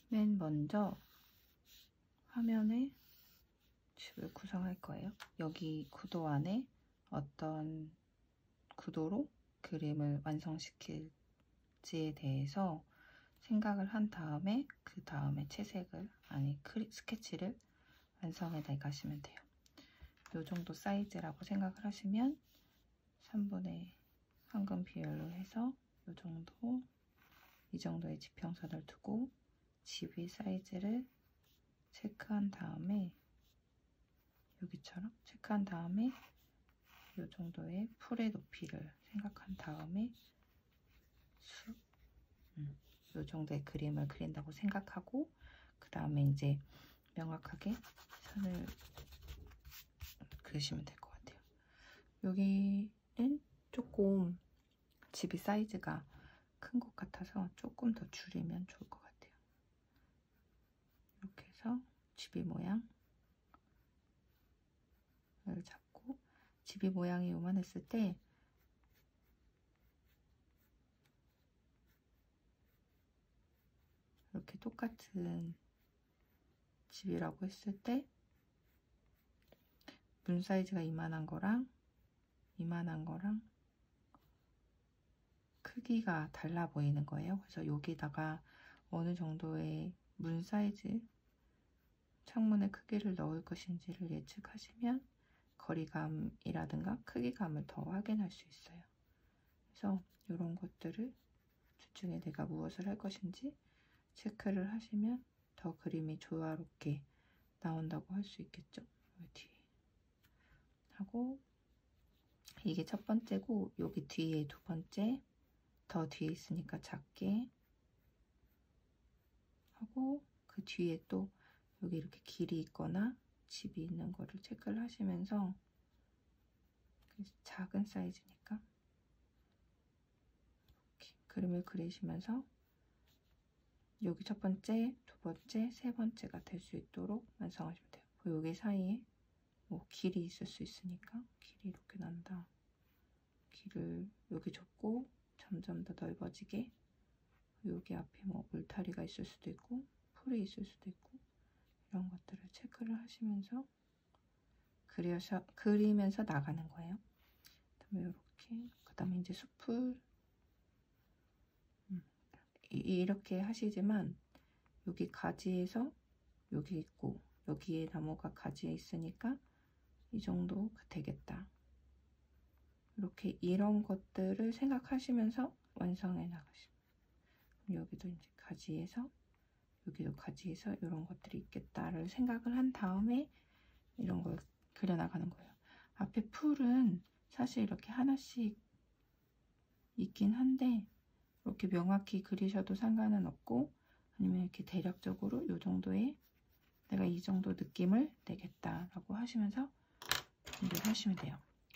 맨 먼저 화면에 집을 구성할 거예요. 여기 구도 안에 어떤 구도로 그림을 완성시킬지에 대해서 생각을 한 다음에 그 다음에 채색을, 스케치를 완성해 나가시면 돼요. 이 정도 사이즈라고 생각을 하시면 3분의 황금 비율로 해서 이 정도의 지평선을 두고 집의 사이즈를 체크한 다음에 여기처럼 체크한 다음에 이 정도의 풀의 높이를 생각한 다음에 이 정도의 그림을 그린다고 생각하고 그 다음에 이제 명확하게 선을 그리시면 될 것 같아요. 여기는 조금 집이 사이즈가 큰 것 같아서 조금 더 줄이면 좋을 것 같아요. 이렇게 해서 집이 모양을 잡고, 집이 모양이 요만했을 때 이렇게 똑같은 집이라고 했을 때 문 사이즈가 이만한 거랑 이만한 거랑 크기가 달라 보이는 거예요. 그래서 여기다가 어느 정도의 문 사이즈, 창문의 크기를 넣을 것인지를 예측하시면 거리감이라든가 크기감을 더 확인할 수 있어요. 그래서 이런 것들을 주중에 내가 무엇을 할 것인지 체크를 하시면 더 그림이 조화롭게 나온다고 할 수 있겠죠. 여기 뒤에 하고, 이게 첫 번째고 여기 뒤에 두 번째, 더 뒤에 있으니까 작게 하고, 그 뒤에 또 여기 이렇게 길이 있거나 집이 있는 거를 체크를 하시면서, 작은 사이즈니까 이렇게 그림을 그리시면서 여기 첫 번째, 두 번째, 세 번째가 될 수 있도록 완성하시면 돼요. 여기 사이에 뭐 길이 있을 수 있으니까 길이 이렇게 난다. 길을 여기 좁고 점점 더 넓어지게, 여기 앞에 뭐 울타리가 있을 수도 있고 풀이 있을 수도 있고 이런 것들을 체크를 하시면서 그리면서 나가는 거예요. 그다음에 이렇게, 그다음에 이제 숲을 이렇게 하시지만 여기 가지에서 여기 있고 여기에 나무가 가지에 있으니까 이 정도 되겠다. 이렇게 이런 것들을 생각하시면서 완성해 나가시면, 여기도 이제 가지에서 여기도 가지에서 이런 것들이 있겠다를 생각을 한 다음에 이런 걸 그려나가는 거예요. 앞에 풀은 사실 이렇게 하나씩 있긴 한데 이렇게 명확히 그리셔도 상관은 없고, 아니면 이렇게 대략적으로 이 정도의, 내가 이 정도 느낌을 내겠다라고 하시면서 준비를 하시면 돼요.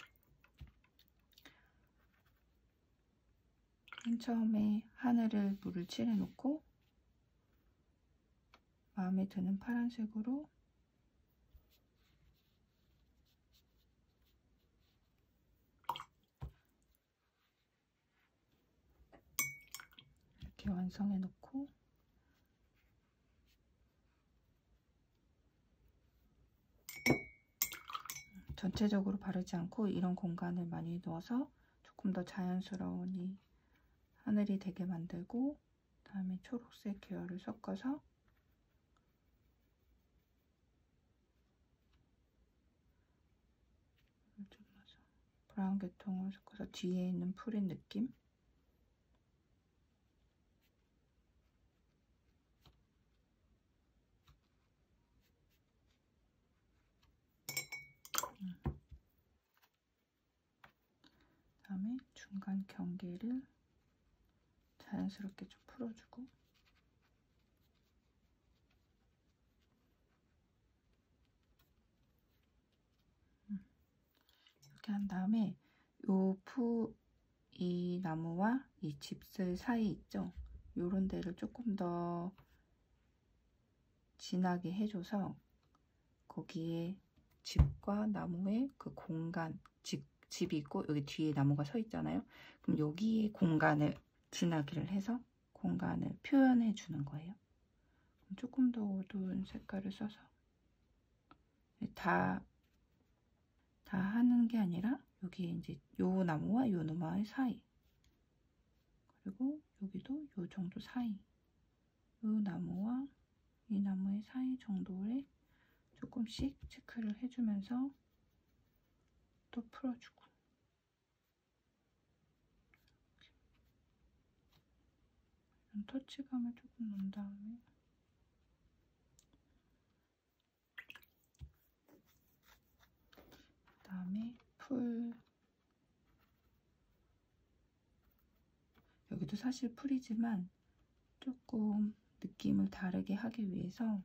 맨 처음에 하늘을 물을 칠해 놓고 마음에 드는 파란색으로 이렇게 완성해 놓고, 전체적으로 바르지 않고 이런 공간을 많이 넣어서 조금 더 자연스러운 이 하늘이 되게 만들고, 그다음에 초록색 계열을 섞어서 브라운 계통을 섞어서 뒤에 있는 풀의 느낌, 그다음에 중간 경계를 자연스럽게 좀 풀어주고, 이렇게 한 다음에 이 나무와 이 집슬 사이 있죠? 요런 데를 조금 더 진하게 해줘서 거기에 집과 나무의 그 공간, 집이 있고 여기 뒤에 나무가 서 있잖아요. 그럼 여기에 공간을 진하기를 해서 공간을 표현해 주는 거예요. 조금 더 어두운 색깔을 써서 다 하는 게 아니라 여기 이제 요 나무와 요 나무의 사이, 그리고 여기도 요 정도 사이, 요 나무와 이 나무의 사이 정도에 조금씩 체크를 해주면서 또 풀어주고, 이런 터치감을 조금 넣은 다음에 풀, 여기도 사실 풀이지만 조금 느낌을 다르게 하기 위해서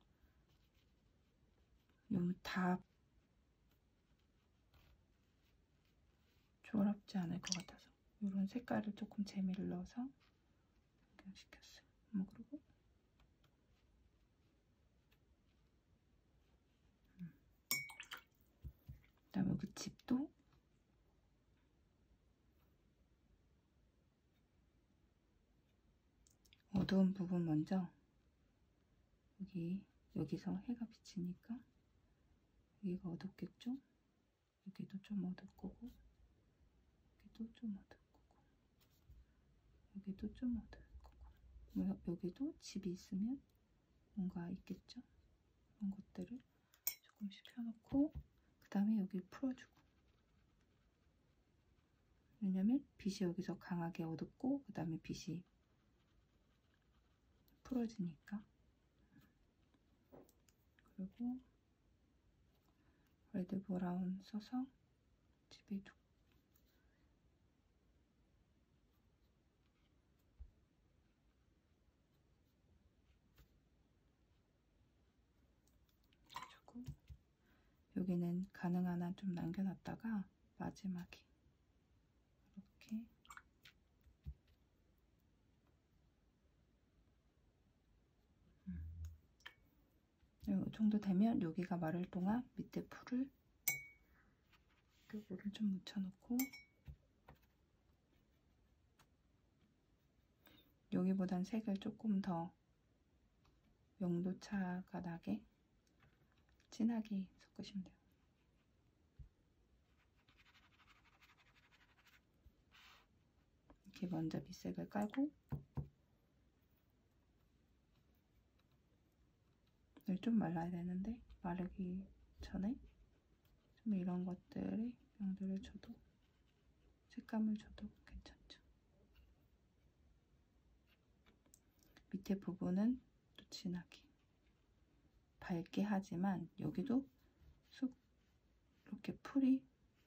너무 다 조랍지 않을 것 같아서 이런 색깔을 조금 재미를 넣어서 변경시켰어요. 그리고 그다음에 여기 집도 어두운 부분 먼저 여기서 해가 비치니까 여기가 어둡겠죠? 여기도 좀 어둡 거고, 여기도 좀 어둡 거고, 여기도 좀 어두울 거고, 여기도 집이 있으면 뭔가 있겠죠? 그런 것들을 조금씩 펴놓고, 그 다음에 여기 풀어주고, 왜냐면 빛이 여기서 강하게 어둡고 그 다음에 빛이 풀어지니까. 그리고 레드 브라운 써서 집에 주고, 여기는 가능한 한 좀 남겨놨다가 마지막에 이렇게 이 정도 되면 여기가 마를 동안 밑에 풀을 요거를 좀 묻혀놓고, 여기보단 색을 조금 더 명도차가 나게 진하게 섞으시면 돼요. 이렇게 먼저 밑색을 깔고, 좀 말라야 되는데 마르기 전에 좀 이런 것들에 명도를 줘도, 색감을 줘도 괜찮죠. 밑에 부분은 또 진하게 밝게 하지만 여기도 쑥 이렇게 풀이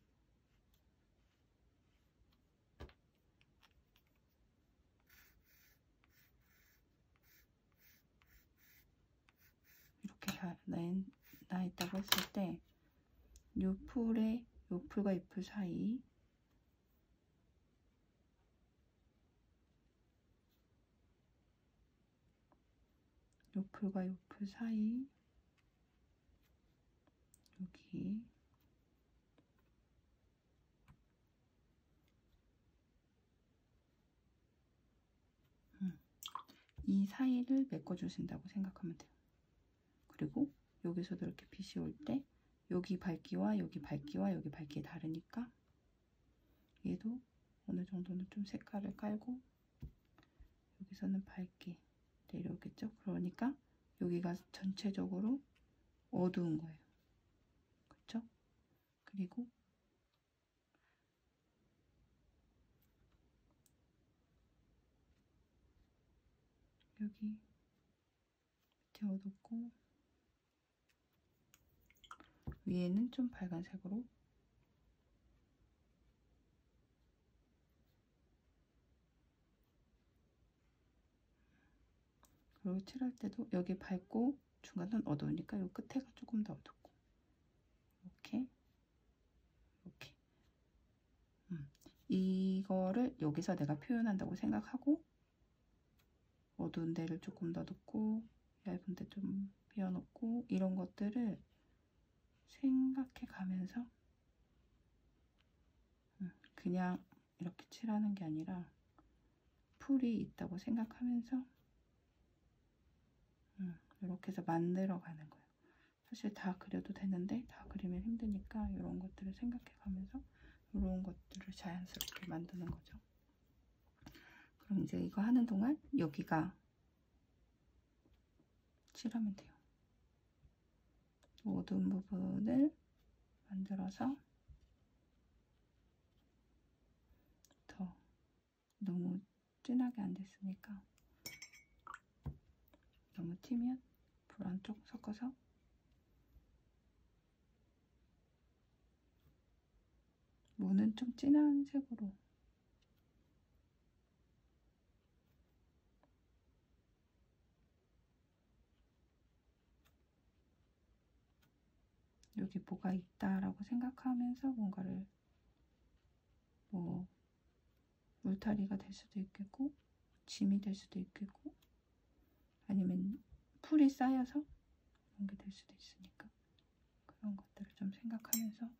이렇게 나 있다고 했을 때 요 풀에, 요 풀과 이 풀 사이, 요 풀과 요 풀 사이, 여기 이 사이를 메꿔주신다고 생각하면 돼요. 그리고 여기서도 이렇게 빛이 올 때 여기 밝기와 여기 밝기와 여기 밝기 다르니까 얘도 어느 정도는 좀 색깔을 깔고, 여기서는 밝게 내려오겠죠? 그러니까 여기가 전체적으로 어두운 거예요. 그쵸? 그리고 여기 밑에 어둡고 위에는 좀 빨간색으로, 그리고 칠할 때도 여기 밝고 중간은 어두우니까 이 끝에가 조금 더 어둡고, 이렇게 이거를 여기서 내가 표현한다고 생각하고 어두운 데를 조금 더 넣고 얇은 데 좀 비워놓고, 이런 것들을 생각해 가면서 그냥 이렇게 칠하는 게 아니라 풀이 있다고 생각하면서 이렇게 해서 만들어 가는 거예요. 사실 다 그려도 되는데 다 그리면 힘드니까 이런 것들을 생각해 가면서 이런 것들을 자연스럽게 만드는 거죠. 그럼 이제 이거 하는 동안 여기가 칠하면 돼요. 어두운 부분을 만들어서 더 너무 진하게 안 됐으니까 너무 튀면 브라운 쪽 섞어서 무는 좀 진한 색으로 여기 뭐가 있다라고 생각하면서 뭔가를 뭐 울타리가 될 수도 있겠고 짐이 될 수도 있겠고 아니면 풀이 쌓여서 그런 게 될 수도 있으니까 그런 것들을 좀 생각하면서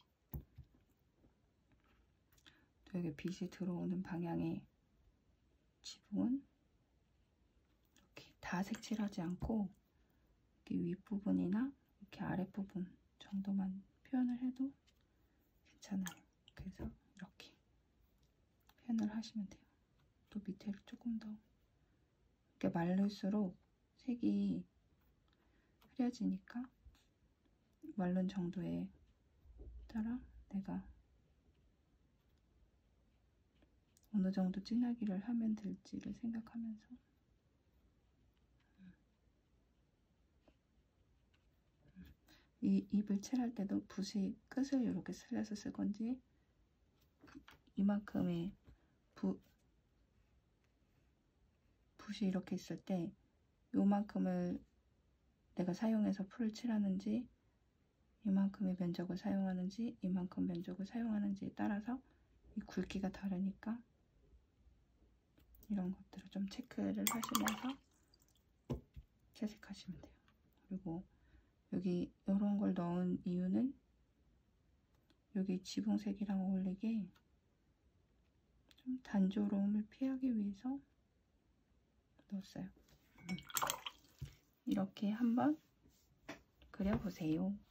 또 여기 빛이 들어오는 방향의 지붕은 이렇게 다 색칠하지 않고 이렇게 윗부분이나 이렇게 아랫부분 정도만 표현을 해도 괜찮아요. 그래서 이렇게 표현을 하시면 돼요. 또 밑에를 조금 더 이렇게 마를수록 색이 흐려지니까 마른 정도에 따라 내가 어느 정도 진하기를 하면 될지를 생각하면서 이 입을 칠할 때도 붓이 끝을 이렇게 슬려서 쓸 건지 이만큼의 붓이 이렇게 있을 때 요만큼을 내가 사용해서 풀을 칠하는지 이만큼의 면적을 사용하는지 이만큼 면적을 사용하는지에 따라서 이 굵기가 다르니까 이런 것들을 좀 체크를 하시면서 채색하시면 돼요. 그리고 여기 이런 걸 넣은 이유는 여기 지붕색이랑 어울리게 좀 단조로움을 피하기 위해서 넣었어요. 이렇게 한번 그려보세요.